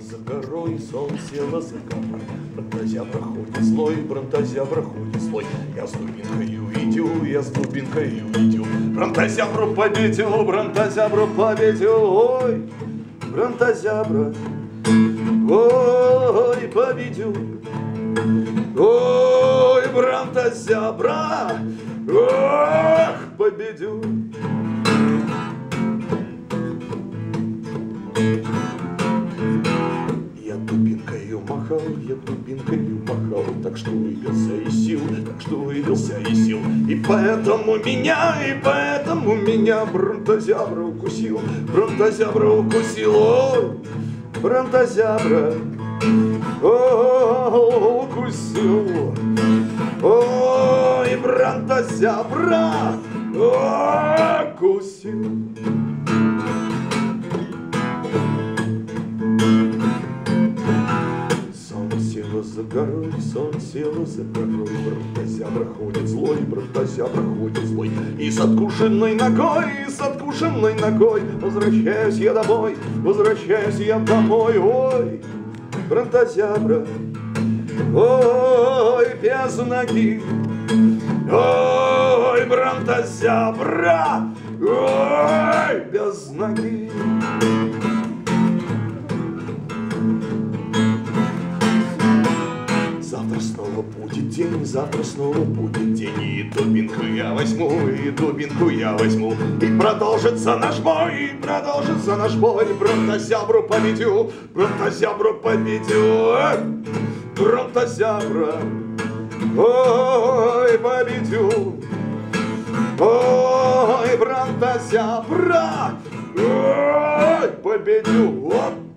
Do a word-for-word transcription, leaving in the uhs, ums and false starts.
за горой, сон села за горой. Бронтозябра ходит злой, бронтозябра ходит злой. Я с дубинкою идю, я с дубинкою идю. Бронтозябру победил, бронтозябру победил. Ой, бронтозябра, ой, победил. Ой, бронтозябра, ох, победил. Я дубинкою махал, я дубинкою махал, так что выбился из сил, так что выбился из сил. И поэтому меня, и поэтому меня бронтозябра укусил, бронтозябра укусил. Ой, бронтозябра, ой, укусил. Ой, бронтозябра, ой, укусил. За горой, сон села за горой, бронтозябра ходит злой, бронтозябра ходит злой. И с откушенной ногой, и с откушенной ногой возвращаюсь я домой, возвращаюсь я домой. Ой, бронтозябра, ой, без ноги. Ой, бронтозябра, ой, без ноги. Завтра снова будет день, завтра снова будет день. И дубинку я возьму, и дубинку я возьму. И продолжится наш бой, и продолжится наш бой. Бронтозябру победю, бронтозябру победю. Бронтозябра, ой, победю. Ой, бронтозябра, ой, победю.